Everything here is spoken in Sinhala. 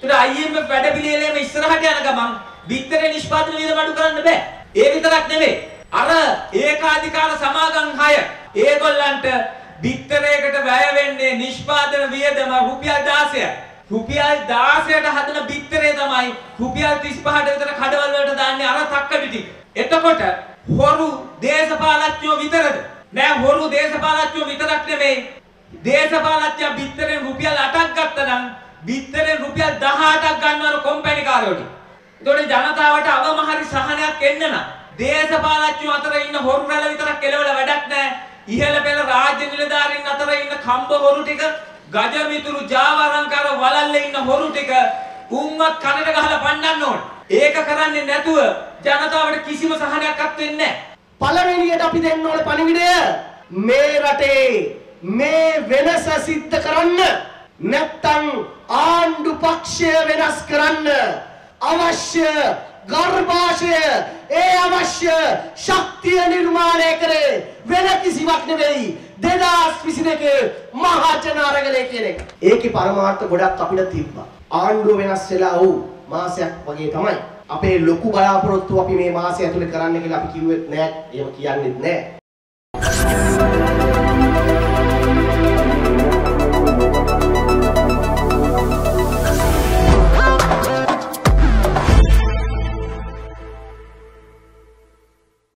ඒතර IMF වැඩ පිළිවෙලේම ඉස්සරහට යන ගමන් බිත්තරේ නිෂ්පාදන වියදම අඩු කරන්න බෑ. ඒ විතරක් නෙවෙයි. අර ඒකාධිකාර සමාගම් 6 ඒගොල්ලන්ට බිත්තරයකට වැය වෙන්නේ නිෂ්පාදන වියදම රුපියල් 16යි. රුපියල් 16ට හදන බිත්තරේ තමයි රුපියල් 35ට විතර කඩවල වලට දාන්නේ අර තක්කඩි ටික. එතකොට හොරු දේශපාලඥයෝ විතරද? නෑ හොරු දේශපාලඥයෝ විතරක් නෙමෙයි. දේශපාලඥයා බිත්තරෙන් රුපියල් 8ක් ගත්තා නම් බිත්තරෙන් රුපියල් 18ක් ගන්නවලු කොම්පැනි කාරයෝට. ඒතකොට ජනතාවට අවම හරි සහනයක් එන්න නම් දේශපාලඥයෝ අතර ඉන්න හොරු රැළ විතරක් කෙලවල වැඩක් නෑ. ඉහළ පෙළ රාජ්‍ය නිලධාරීන් අතර ඉන්න කම්බ හොරු ටික ගජමිතුරු ජාවාරම්කාර වලල්ලේ ඉන්න හොරු ටික උන්වත් කනට ගහලා පන්නන්න ඕන. ඒක කරන්නේ නැතුව ජනතාවට කිසිම සහනයක්වත් වෙන්නේ නැහැ. පළවෙනියට අපි දෙන්න ඕන පණිවිඩය මේ රටේ මේ වෙනස සිද්ධ කරන්න නැත්තම් ආණ්ඩු පක්ෂය වෙනස් කරන්න අවශ්‍ය ගර්භාෂය ඒ අවශ්‍ය ශක්තිය නිර්මාණය කරේ වෙන කිසිවක් නෙවෙයි 2022 මහා ජනාරගලය කියන එක. ඒකේ පරමාර්ථ ගොඩක් අපිට තිබ්බා. ආණ්ඩුව වෙනස් වෙලා වූ මාසයක් වගේ තමයි. අපේ ලොකු බලාපොරොත්තු අපි මේ මාසය ඇතුලේ කරන්න කියලා අපි කිව්වෙත් නෑ. එහෙම කියන්නෙත් නෑ.